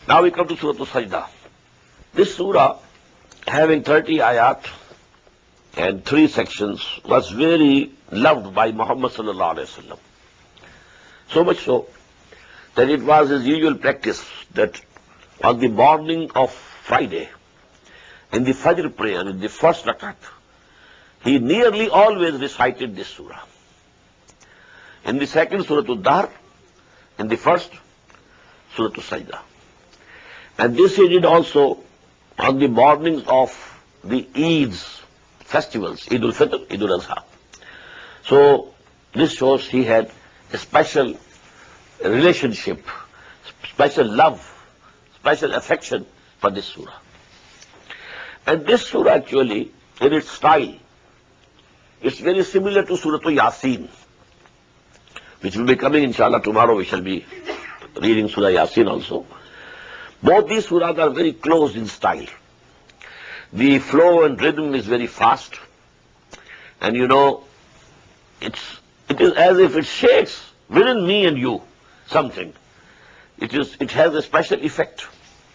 Now we come to Surah Sajdah. This surah, having 30 ayat and 3 sections, was very loved by Muhammad sallallahu alaihi wasallam. So much so that it was his usual practice that on the morning of Friday, in the Fajr prayer, in the first rakat, he nearly always recited this surah. In the second, Surah Ad-Dahr. In the first, Surah Sajdah. And this he did also on the mornings of the Eid's festivals, Eid al-Fitr, Eid al-Adha. So this shows he had a special relationship, special love, special affection for this surah. And this surah actually, in its style, is very similar to Surah Yasin, which will be coming inshallah tomorrow. We shall be reading Surah Yasin also. Both these surahs are very close in style. The flow and rhythm is very fast, and you know, it is as if it shakes within me and you something. It has a special effect.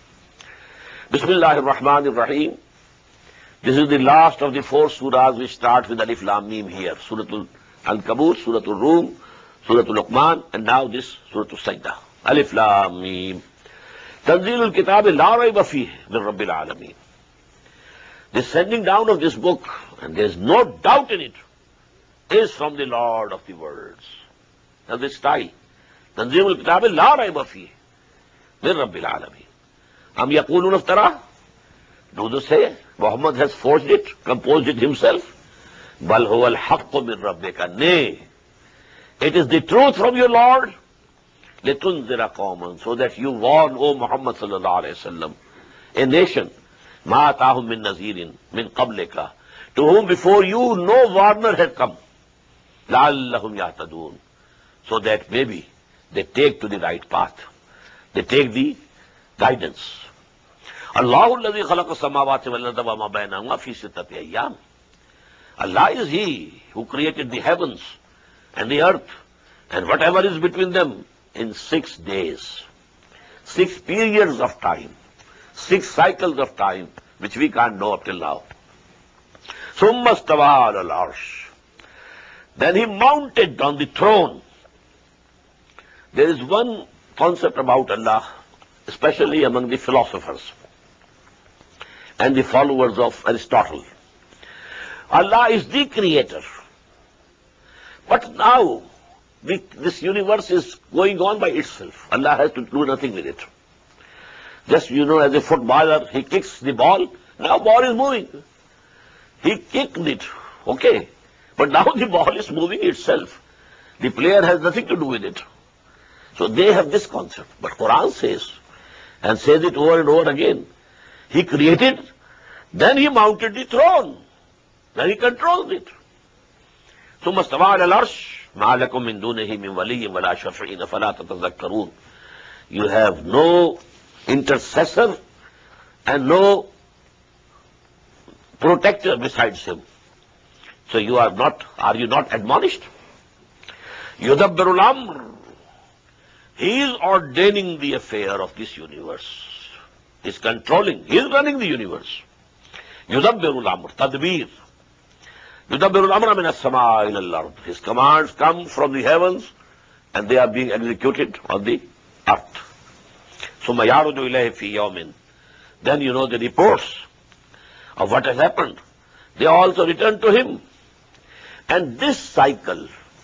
Bismillahir Rahmanir Rahim. This is the last of the 4 surahs which start with Alif Lam Mim here. Surah Al-Ankabut, Surah Al-Rum, Surah Al-Luqman, and now this Surah Sajdah. Alif Lam Mim. Tanzilul Kitab la rayba fihi min Rabbil Alameen. The sending down of this book, and there is no doubt in it, is from the Lord of the worlds. Now this style. Tanzilul Kitab la rayba fihi min Rabbil Alameen. Am yaqulun iftara? Do they say Muhammad has forged it, composed it himself? Bal huwa al-haqqu min rabbika. Nay, it is the truth from your Lord. لِتُنذِرَ قَوْمًا, so that you warn, O Muhammad sallallahu alayhi wa sallam, a nation, مَا أَتَاهُم مِّن نَذِيرٍ مِّن قَبْلِكَ, to whom before you no warner had come, لَعَلَّهُمْ يَهْتَدُونَ, so that maybe they take to the right path, they take the guidance. اللَّهُ الَّذِي خَلَقَ السَّمَاوَاتِ وَالْأَرْضَ وَمَا بَيْنَهُمَا فِي سِتَّةِ أَيَّامٍ. Allah is He who created the heavens and the earth and whatever is between them in 6 days. 6 periods of time, 6 cycles of time, which we can't know up till now. ثُمَّ اسْتَوَىٰ عَلَى الْعَرْشِ. Then He mounted on the throne. There is one concept about Allah, especially among the philosophers and the followers of Aristotle. Allah is the creator. But now, this universe is going on by itself. Allah has to do nothing with it. Just, you know, as a footballer, he kicks the ball, now ball is moving. He kicked it, okay. But now the ball is moving itself. The player has nothing to do with it. So they have this concept. But Quran says, and says it over and over again, He created, then He mounted the throne, then He controls it. ثُمَّ اسْتَوَىٰ عَلَى الْعَرْشِ مَا لَكُم مِّن دُونِهِ مِن وَلِيٍّ وَلَا شَفِيعٍ فَلَا تَتَذَكَّرُونَ. You have no intercessor and no protector besides Him. So are you not admonished? يُدَبِّرُ الْأَمْرِ. He is ordaining the affair of this universe. He is controlling, He is running the universe. يُدَبِّرُ الْأَمْرِ. Tadbir. يُدَبِّرُ الْأَمْرَ مِنَ السَّمَاءِ إِلَى الْأَرْضِ. His commands come from the heavens and they are being executed on the earth. ثُمَّ يَعْرُجُ إِلَيْهِ فِي يَوْمٍ. Then you know the reports of what has happened. They also return to Him. And this cycle,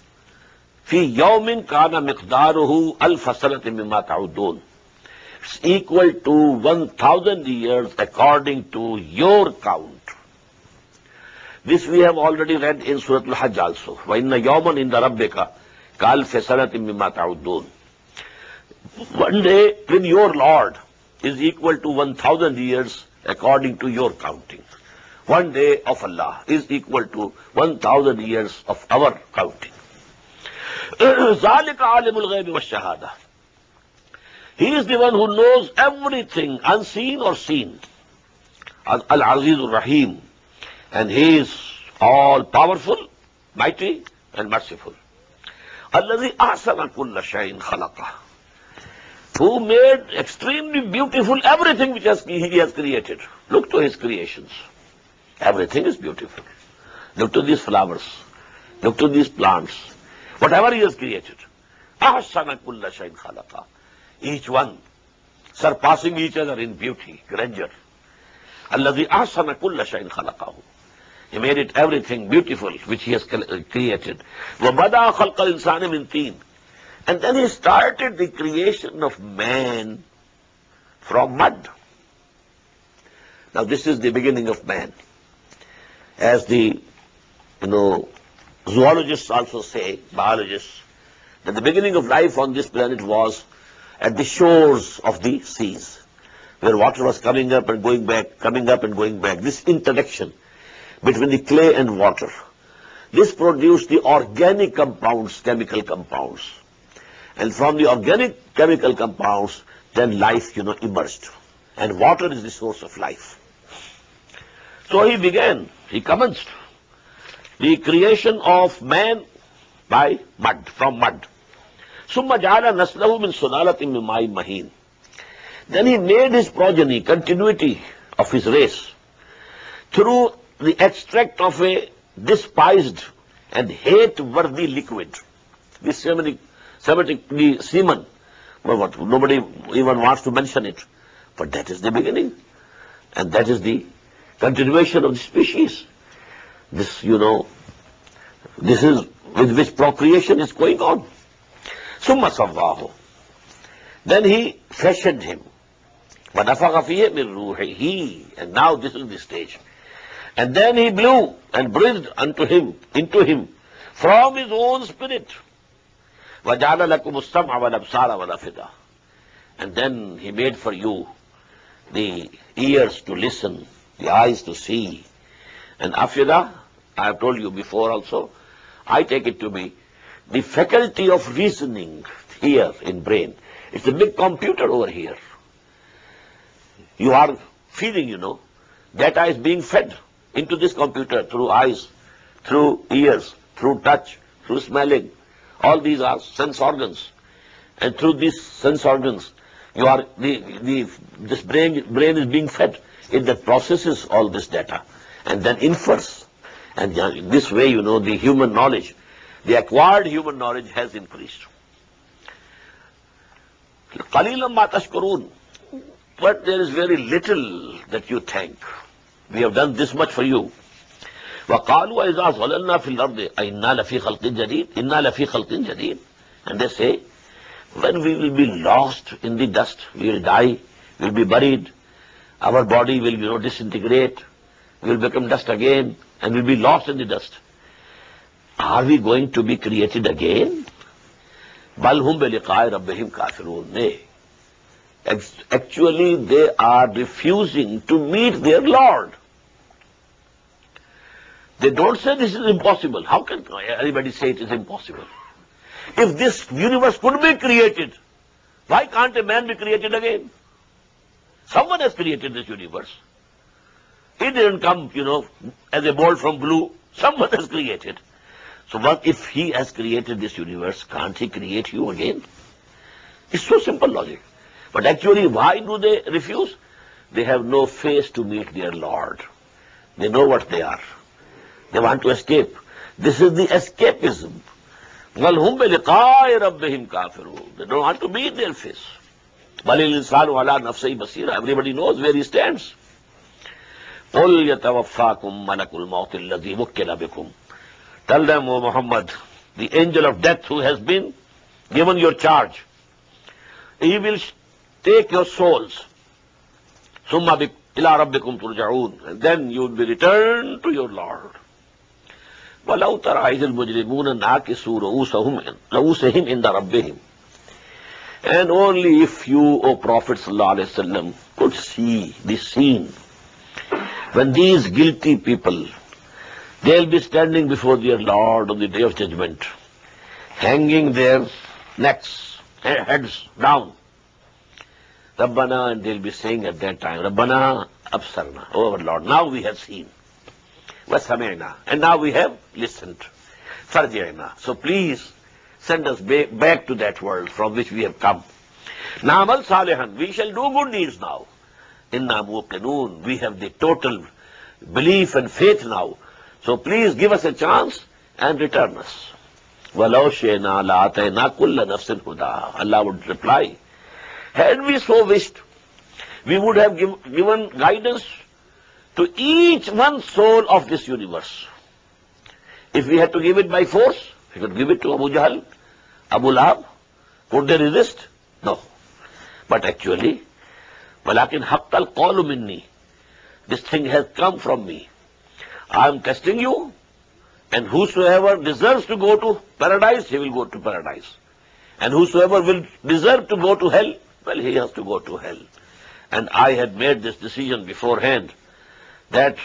فِي يَوْمٍ كَانَ مِقْدَارُهُ أَلْفَ سَنَةٍ مِمَّا تَعُدُّونَ. It's equal to 1,000 years according to your count. This we have already read in Surah Al-Hajj also. وَإِنَّ يَوْمًا إِنَّ رَبِّكَ كَأَلْفِ سَنَةٍ مِمَّا تَعُدُّونَ. One day with your Lord is equal to 1,000 years according to your counting. One day of Allah is equal to 1,000 years of our counting. ذَلِكَ عَالِمُ الْغَيْبِ وَالشَّهَادَةِ. He is the one who knows everything, unseen or seen. Al-Aziz al-Rahim. And He is all powerful, mighty, and merciful. الَّذِي أَحْسَنَ كُلَّ شَيْءٍ خَلَقَهُ. who made extremely beautiful everything which he has created. Look to his creations. Everything is beautiful. Look to these flowers. Look to these plants. Whatever he has created. أَحْسَنَ كُلَّ شَيْءٍ خَلَقَهُ. Each one surpassing each other in beauty, grandeur. الَّذِي أَحْسَنَ كُلَّ شَيْءٍ خَلَقَهُ. He made it everything beautiful which he has created. وَبَدَأَ خَلْقَ الْإِنسَانِ مِنْ طِينٍ. And then he started the creation of man from mud. Now this is the beginning of man. As the, zoologists also say, biologists, that the beginning of life on this planet was at the shores of the seas, where water was coming up and going back, coming up and going back. This interaction between the clay and water, this produced the organic compounds, chemical compounds. And from the organic chemical compounds, then life, emerged. And water is the source of life. So he commenced the creation of man by mud, from mud. ثُمَّ جَعَلَ نَسْلَهُ مِنْ سُلَالَةٍ مِّن مَّاءٍ مَّهِينٍ. Then he made his progeny, continuity of his race, through the extract of a despised and hate-worthy liquid. This Semitic semen, nobody even wants to mention it. But that is the beginning. And that is the continuation of the species. This, this is with which procreation is going on. ثُمَّ صَوَّاهُ. Then he fashioned him. وَنَفَخَ فِيهِ مِنْ رُوحِهِ. And now this is the stage. And then he blew and breathed into him, from his own spirit. وَجَعَلَ لَكُمُ السَّمْعَ وَالْأَبْصَارَ وَالْأَفْئِدَةَ. And then he made for you the ears to listen, the eyes to see. And afida, I have told you before also, I take it to be the faculty of reasoning here in brain. It's a big computer over here. You are feeding, data is being fed into this computer through eyes, through ears, through touch, through smelling. All these are sense organs. And through these sense organs, this brain is being fed. It processes all this data and then infers. And in this way, the human knowledge, the acquired human knowledge has increased. قَلِيلًا مَا تَشْكُرُونَ. But there is very little that you thank. We have done this much for you. وَقَالُوا إِذَا ظَلَلْنَا فِي الْأَرْضِ أَإِنَّا لَفِي خَلْقٍ جَدِيدٍ إِنَّا لَفِي خَلْقٍ جَدِيدٍ. And they say, when we will be lost in the dust, we will die, we will be buried, our body will, disintegrate, we will become dust again, and we will be lost in the dust. Are we going to be created again? بَلْ هُمْ بِلِقَاءِ رَبِّهِمْ كَافِرُونَ. Nay. Actually, they are refusing to meet their Lord. They don't say this is impossible. How can anybody say it is impossible? If this universe could be created, why can't a man be created again? Someone has created this universe. He didn't come, as a bolt from blue. Someone has created. So what if he has created this universe, can't he create you again? It's so simple logic. But actually, why do they refuse? They have no face to meet their Lord. They know what they are. They want to escape. This is the escapism. وَالْهُمْ بِلِقَاءِ رَبِّهِمْ كَافِرُونَ. They don't want to meet their face. بَلِ الْإِنسَانُ عَلَى نَفْسِهِ بَصِيرًا. Everybody knows where he stands. قُلْ يَتَوَفَّاكُمْ مَلَكُ الْمَوْتِ الَّذِي وُكِّلَ بِكُمْ. Tell them, O Muhammad, the angel of death who has been given your charge, he will take your souls. ثُمَّ إِلَىٰ رَبِّكُمْ تُرْجَعُونَ. And then you will be returned to your Lord. وَلَوْ تَرَى إِذِ الْمُجْرِمُونَ نَاكِسُوا رُءُوسَهِمْ عِنْدَ رَبِّهِمْ. And only if you, O Prophet ﷺ, could see this scene, when these guilty people, they'll be standing before their Lord on the Day of Judgment, hanging their necks, heads down. Rabbana, and they'll be saying at that time, Rabbana absarna, O our Lord, now we have seen. Wasami'na, and now we have listened. Farji'na, so please send us back to that world from which we have come. Na'mal salihan, we shall do good deeds now. Inna muqinun, we have the total belief and faith now. So please give us a chance and return us. Walau shayna la'atayna kulla nafsin huda. Allah would reply, had we so wished, we would have given guidance to each one soul of this universe. If we had to give it by force, we could give it to Abu Jahl, Abu Lahab. Could they resist? No. But actually, walakin haqqal qawlu minni. This thing has come from me. I am testing you, and whosoever deserves to go to paradise, he will go to paradise. And whosoever will deserve to go to hell, well, he has to go to hell. And I had made this decision beforehand that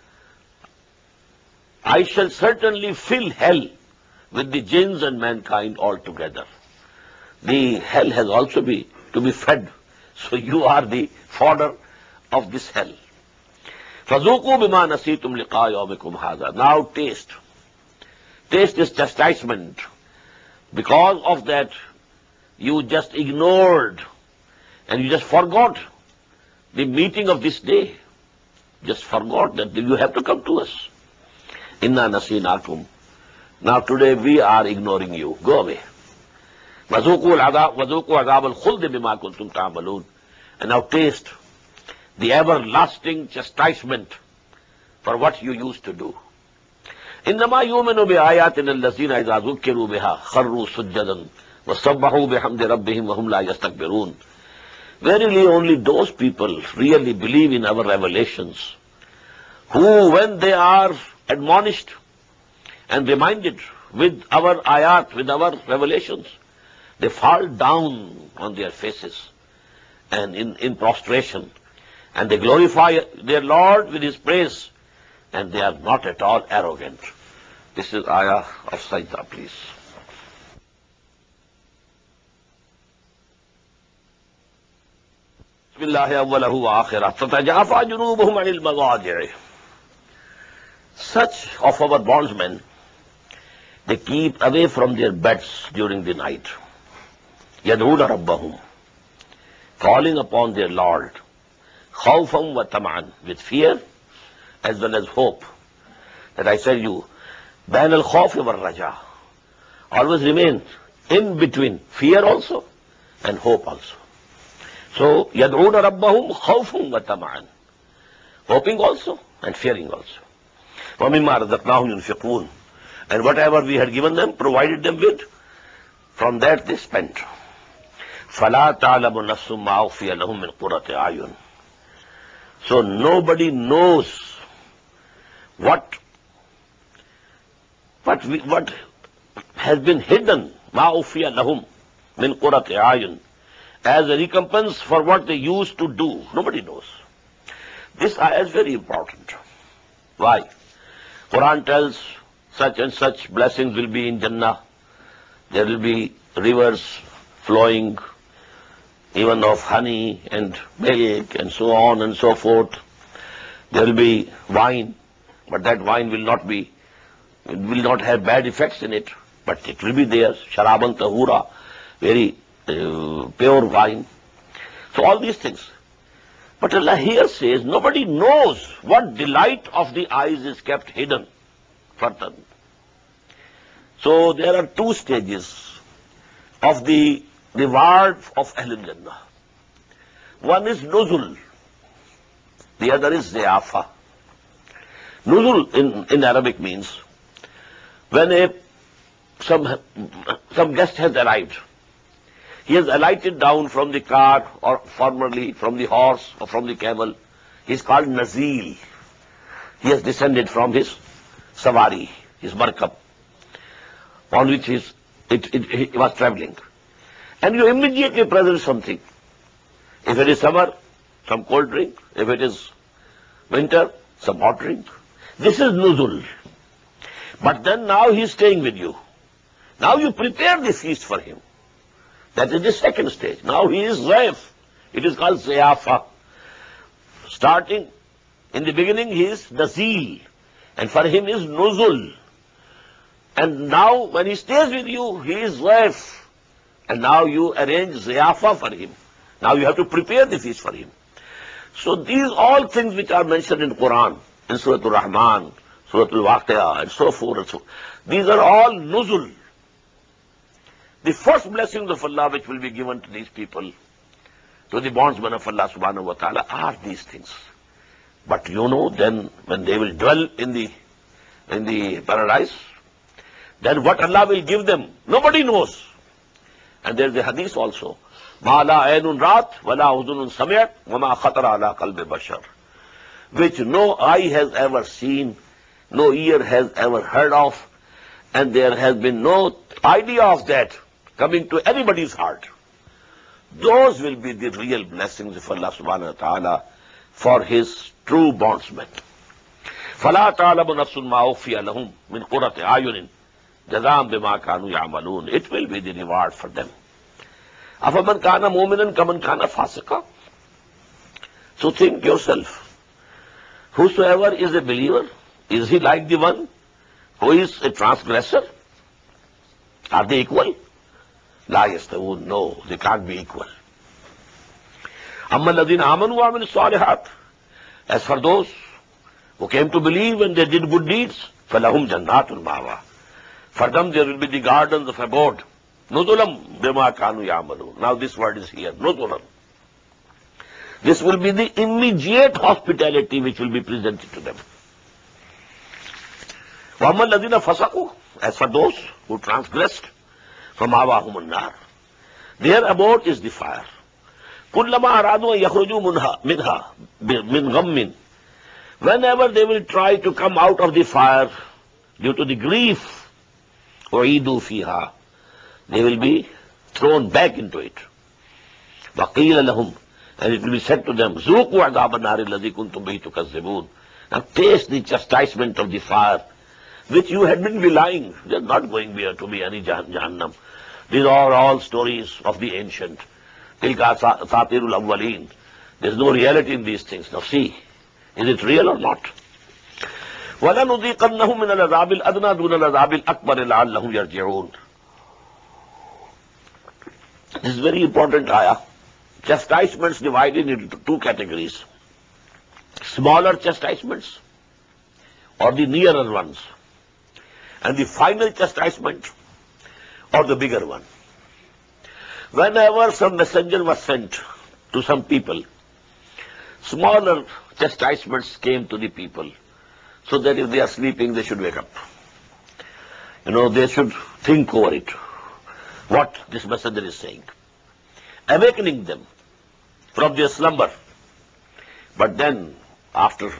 I shall certainly fill hell with the jinns and mankind altogether. The hell has also to be fed. So you are the fodder of this hell. فَذُوقُوا بِمَا نَسِيتُمْ لِقَاءَ يَوْمِكُمْ هَذَا. Now taste. Taste is chastisement. Because of that, you just ignored and you just forgot the meeting of this day. Just forgot that you have to come to us. Inna nasinakum. Now today we are ignoring you. Go away. وَذُوقُوا عَذَابَ الْخُلْدِ بِمَا كُنْتُمْ تَعْمَلُونَ. And now taste the everlasting chastisement for what you used to do. إِنَّمَا يُؤْمِنُ بِآيَاتِنَا الَّذِينَ إِذَا ذُكِّرُوا بِهَا خَرُّوا سُجَّدًا وَسَبَّحُوا بِحَمْدِ رَبِّهِمْ وَهُمْ لَا يَسْتَكْبِرُونَ. Verily only those people really believe in our revelations who, when they are admonished and reminded with our ayat, with our revelations, they fall down on their faces and in prostration, and they glorify their Lord with His praise, and they are not at all arrogant. This is ayah of Sajdah, please. Bismillahi awwalahu wa akhirah. Tatajafa junubuhum anil madaji'i. Such of our bondsmen, they keep away from their beds during the night. Yad'una rabbahum, calling upon their Lord, khawfan wa tam'an, with fear as well as hope. That I tell you, bain al-khawf wa raja, always remain in between fear also and hope also. So, yad'una rabbahum khawfan wa tam'an, hoping also and fearing also. Wa mimma razaqnahum yunfiqun, and whatever we had given them, provided them with, from that they spent. فَلَا تَعْلَمُ نَفْسٌ مَا أُخْفِيَ لَهُم مِّن قُرَّةِ أَعْيُنٍ. So nobody knows what has been hidden, مَا أُخْفِيَ لَهُم مِّن قُرَّةِ أَعْيُنٍ, as a recompense for what they used to do. Nobody knows. This ayah is very important. Why? Quran tells such and such blessings will be in Jannah. There will be rivers flowing, even of honey and milk and so on and so forth. There will be wine, but that wine will not have bad effects in it, but it will be there. Sharaban tahura, very pure wine. So all these things. But Allah here says nobody knows what delight of the eyes is kept hidden further. So there are two stages of the reward of Ahlul Jannah. One is nuzul, the other is ziyafa. Nuzul in Arabic means when some guest has arrived. He has alighted down from the car, or formerly from the horse or from the camel. He is called Nazil. He has descended from his savari, his markab, on which he was traveling. And you immediately present something. If it is summer, some cold drink. If it is winter, some hot drink. This is nuzul. But then now he is staying with you. Now you prepare the feast for him. That is the second stage. Now he is zaif. It is called ziyafa. Starting in the beginning, he is nazil, and for him is nuzul. And now when he stays with you, he is zaif. And now you arrange ziyafa for him. Now you have to prepare the feast for him. So these all things which are mentioned in Quran, in Surah Al-Rahman, Surah Al-Waqi'ah, and so forth and so forth, these are all nuzul. The first blessings of Allah which will be given to these people, to the bondsmen of Allah subhanahu wa ta'ala, are these things. But then when they will dwell in the paradise, then what Allah will give them, nobody knows. And there is a hadith also, مَا لَا عَيْنٌ رَاتْ وَلَا أُذُنٌ سَمِعَتْ وَمَا خَطَرَ عَلَىٰ قَلْبِ بَشَرٍ, which no eye has ever seen, no ear has ever heard of, and there has been no idea of that coming to anybody's heart. Those will be the real blessings of Allah subhanahu wa ta'ala for his true bondsmen. فَلَا تَعْلَمُ نَفْسٌ مَا أُخْفِيَ لَهُم مِّن قُرَّةِ أَعْيُنٍ جَزَاءً بِمَا كَانُوا يَعْمَلُونَ. It will be the reward for them. أَفَمَنْ كَانَ مُؤْمِنًا كَمَنْ كَانَ فَاسِقًا. So think yourself, whosoever is a believer, is he like the one who is a transgressor? Are they equal? La yastawun, no, they can't be equal. Amma alladhina amanu wa amilus salihat. As for those who came to believe and they did good deeds, falahum jannatul ma'wa. For them there will be the gardens of abode. Nuzulam bima kanu ya'malun. Now this word is here, nuzulam. This will be the immediate hospitality which will be presented to them. Wa amma alladhina fasaqu. As for those who transgressed, فَمَأْوَاهُمُ النَّارُ. Their abode is the fire. كُلَّمَا أَرَادُوا أَن يَخْرُجُوا مِنْهَا مِنْ غَمٍّ. Whenever they will try to come out of the fire due to the grief, أُعِيدُوا فِيهَا, they will be thrown back into it. وَقِيلَ لَهُمْ, and it will be said to them, ذُوقُوا عَذَابَ النَّارِ الَّذِي كُنْتُمْ بِهِ تُكَذِّبُونَ. Now taste the chastisement of the fire which you had been belying. There is not going to be any Jahannam. These are all stories of the ancient. Tilka Satirul Awwaleen. There is no reality in these things. Now see, is it real or not? وَلَنُذِيقَنَّهُم مِّنَ الْعَذَابِ الْأَدْنَىٰ دُونَ الْعَذَابِ الْأَكْبَرِ لَعَلَّهُمْ يَرْجِعُونَ. This is very important ayah. Chastisements divided into two categories. Smaller chastisements or the nearer ones. And the final chastisement or the bigger one. Whenever some messenger was sent to some people, smaller chastisements came to the people, so that if they are sleeping, they should wake up. They should think over it, what this messenger is saying, awakening them from their slumber. But then, after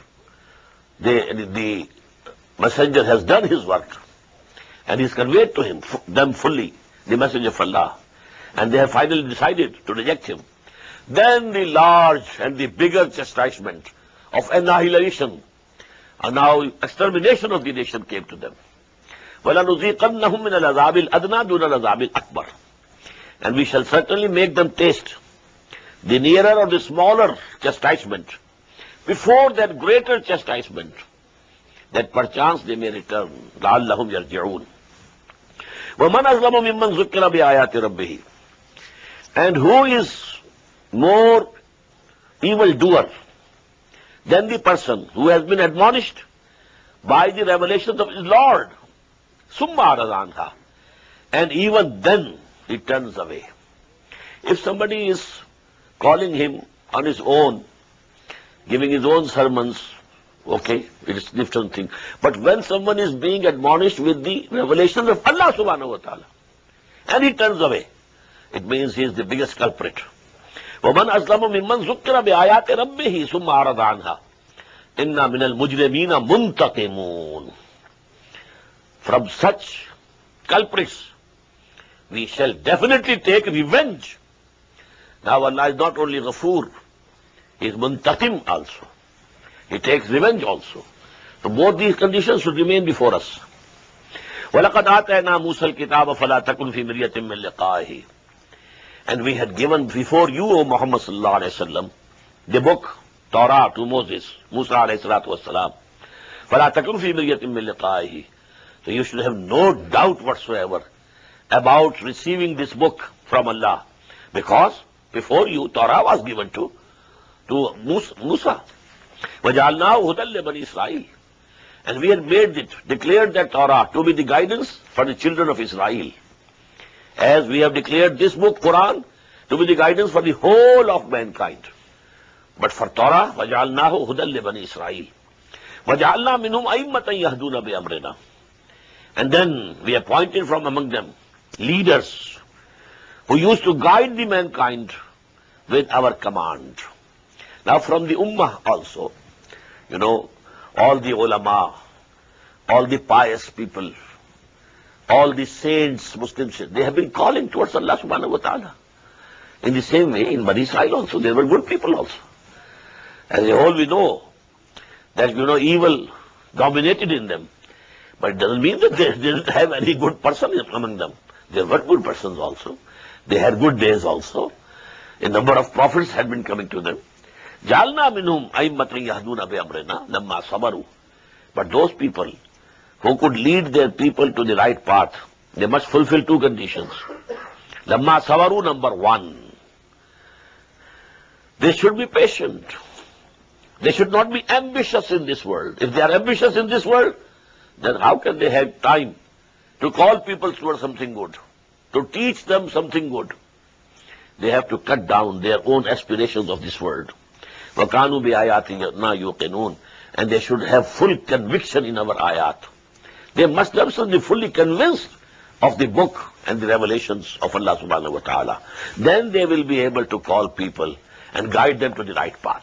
the messenger has done his work, and he's conveyed to them fully the message of Allah, and they have finally decided to reject him, then the large and the bigger chastisement of annihilation, and now extermination of the nation came to them. وَلَنُذِيقَنَّهُم مِّنَ الْعَذَابِ الْأَدْنَىٰ دُونَ الْعَذَابِ الْأَكْبَرِ. And we shall certainly make them taste the nearer or the smaller chastisement before that greater chastisement, that perchance they may return. لَعَلَّهُمْ يَرْجِعُونَ. وَمَنْ أَظْلَمُ مِمَّنْ ذُكِّرَ بِآيَاتِ رَبِّهِ. And who is more evildoer than the person who has been admonished by the revelations of his Lord? ثُمَّ أَعْرَضَ عَنْهَا. And even then he turns away. If somebody is calling him on his own, giving his own sermons, okay, it is a different thing. But when someone is being admonished with the revelations of Allah subhanahu wa ta'ala, and he turns away, it means he is the biggest culprit. وَمَنْ أَظْلَمُ مِمَّنْ ذُكِّرَ بِآيَاتِ رَبِّهِ ثُمَّ أَعْرَضَ عَنْهَا إِنَّا مِنَ الْمُجْرِمِينَ مُنْتَقِمُونَ. From such culprits we shall definitely take revenge. Now Allah is not only Ghafoor, He is Muntaqim also. He takes revenge also. So both these conditions should remain before us. وَلَقَدْ آتَيْنَا مُوسَى الْكِتَابَ فَلَا تَكُنْ فِي مِرْيَةٍ مِّن لِقَائِهِ. And we had given before you, O Muhammad sallallahu alayhi wa sallam, the book, Torah, to Moses, Musa alayhi salatu wassalam. فَلَا تَكُنْ فِي مِرْيَةٍ مِّن لِقَائِهِ. So you should have no doubt whatsoever about receiving this book from Allah. Because before you, Torah was given to Musa. وَجَعَلْنَاهُ هُدًى لِبَنِي إِسْرَائِيلَ. And we had made it, declared that Torah to be the guidance for the children of Israel. As we have declared this book, Quran, to be the guidance for the whole of mankind. But for Torah, وَجَعَلْنَاهُ هُدًى لِبَنِي إِسْرَائِيلَ وَجَعَلْنَا مِنْهُمْ أَئِمَّةً يَهْدُونَ بِأَمْرِنَا. And then we appointed from among them leaders who used to guide the mankind with our command. Now from the Ummah also, all the ulama, all the pious people, all the saints, Muslims, they have been calling towards Allah subhanahu wa ta'ala. In the same way, in Bani Israel also, there were good people also. As a whole, we know that, evil dominated in them. But it doesn't mean that they didn't have any good person among them. There were good persons also. They had good days also. A number of prophets had been coming to them. جَعَلْنَا مِنْهُمْ أَئِمَّةً يَهْدُونَ بِأَمْرِنَا لَمَّا صَبَرُوا. But those people who could lead their people to the right path, they must fulfill two conditions. لَمَّا صَبَرُوا, number one, they should be patient. They should not be ambitious in this world. If they are ambitious in this world, then how can they have time to call people towards something good, to teach them something good? They have to cut down their own aspirations of this world. وَكَانُوا بِآيَاتِنَا يُوقِنُونَ. And they should have full conviction in our ayat. They must themselves be fully convinced of the book and the revelations of Allah subhanahu wa ta'ala. Then they will be able to call people and guide them to the right path.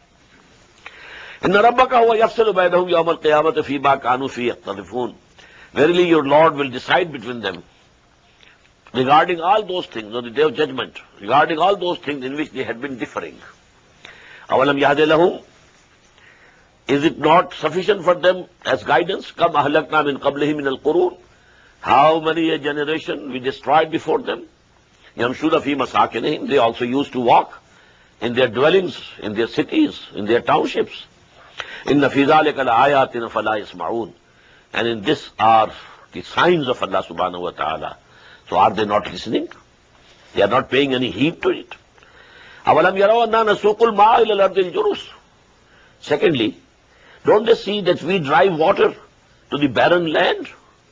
إِنَّ رَبَّكَ هُوَ يَفْصِلُ بَيْنَهُمْ يَوْمَ الْقِيَامَةِ فِي مَا كَانُوا فِيهِ يَخْتَلِفُونَ. Verily your Lord will decide between them regarding all those things on the day of judgment, regarding all those things in which they had been differing. أَوَلَمْ يَهْدِ لَهُمْ. Is it not sufficient for them as guidance? كَمْ أَهْلَكْنَا مِنْ قَبْلِهِ مِنَ الْقُرُونِ. How many a generation we destroyed before them? يَمْشُونَ فِي مَسَاكِنِهِمْ. They also used to walk in their dwellings, in their cities, in their townships. إِنَّ فِي ذَلِكَ لَآيَاتٍ فَلَا يَسْمَعُونَ. And in this are the signs of Allah subhanahu wa ta'ala. So are they not listening? They are not paying any heed to it. أَوَلَمْ يَرَوْا أَنَّا نَسُوقُ الْمَاءَ إِلَى الْأَرْضِ الْجُرُزِ. Secondly, don't they see that we drive water to the barren land?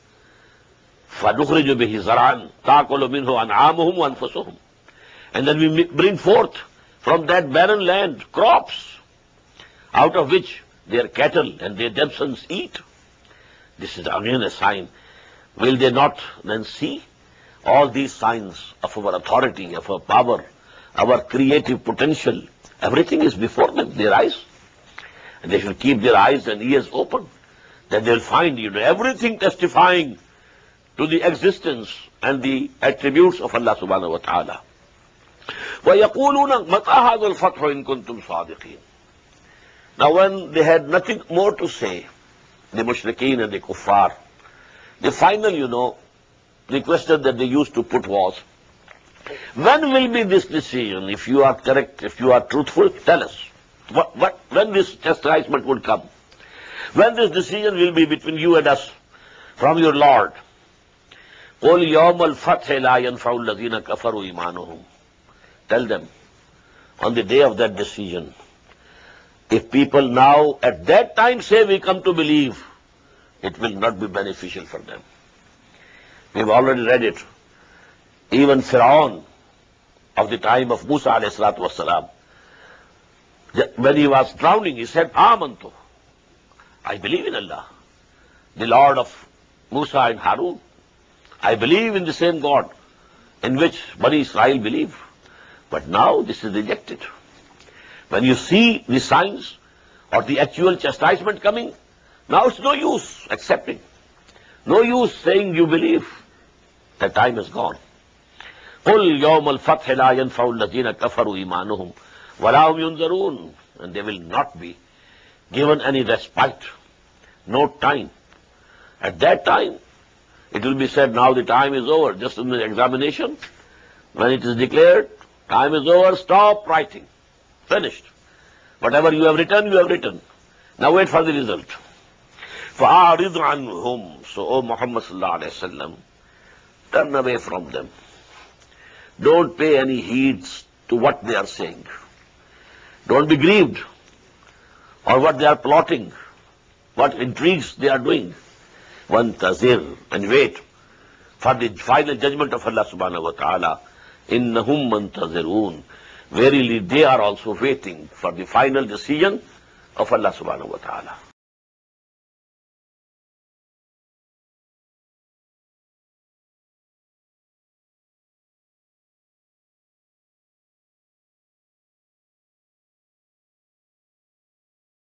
فَنُخْرِجُ بِهِ زَرْعًا تَأْكُلُ مِنْهُ أَنْعَامُهُمْ وَأَنْفُسُهُمْ. And then we bring forth from that barren land crops, out of which their cattle and their themselves eat. This is again a sign. Will they not then see all these signs of our authority, of our power, our creative potential? Everything is before them, their eyes. And they should keep their eyes and ears open. Then they'll find, everything testifying to the existence and the attributes of Allah subhanahu wa ta'ala. وَيَقُولُونَ مَتَى هَذَا الْفَتْحُ إِن كُنتُمْ صَادِقِينَ. Now when they had nothing more to say, the mushrikeen and the kuffar, the final, the question that they used to put was, when will be this decision? If you are correct, if you are truthful, tell us. When this chastisement would come? When this decision will be between you and us from your Lord? قُلْ يَوْمَ الْفَتْحِ لَا يَنْفَعُ الَّذِينَ كَفَرُوا إِيمَانُهُمْ. Tell them, on the day of that decision, if people now at that time say we come to believe, it will not be beneficial for them. We've already read it. Even Fir'aun of the time of Musa alayhi salatu wasalam, when he was drowning, he said, Amantu, I believe in Allah, the Lord of Musa and Harun. I believe in the same God in which Bani Israel believe. But now this is rejected. When you see the signs or the actual chastisement coming, now it's no use accepting. No use saying you believe. The time is gone. قُلْ يَوْمَ الْفَتْحِ لَا يَنْفَعُ الَّذِينَ كَفَرُوا إِيمَانُهُمْ وَلَا هُمْ يُنْذَرُونَ. And they will not be given any respite, no time. At that time, it will be said, now the time is over. Just in the examination, when it is declared, time is over, stop writing. Finished. Whatever you have written, you have written. Now wait for the result. فَأَعْرِضْ عَنْهُمْ. So, O Muhammad sallallahu alayhi wa sallam, turn away from them. Don't pay any heed to what they are saying. Don't be grieved or what they are plotting, what intrigues they are doing. Wantazir, and wait for the final judgment of Allah subhanahu wa ta'ala. Innahum mantazirun. Verily they are also waiting for the final decision of Allah subhanahu wa ta'ala.